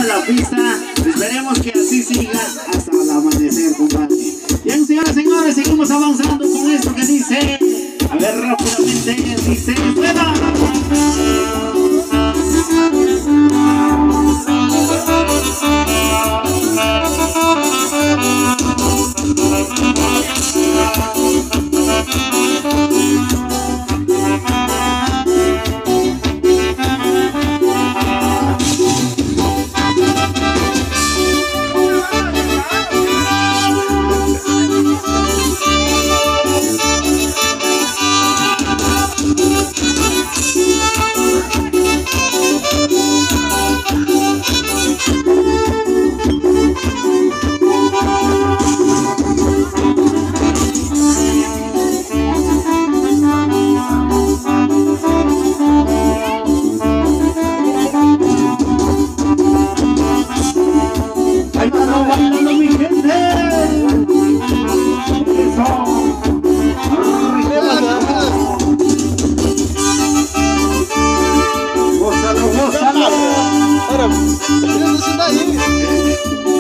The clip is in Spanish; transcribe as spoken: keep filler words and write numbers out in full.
la pista. Esperemos que así siga hasta el amanecer, compadre. Bien, señoras y señores, seguimos avanzando con esto que dice. A ver, rápidamente, dice, ¡suena! Era, eu não sei daí.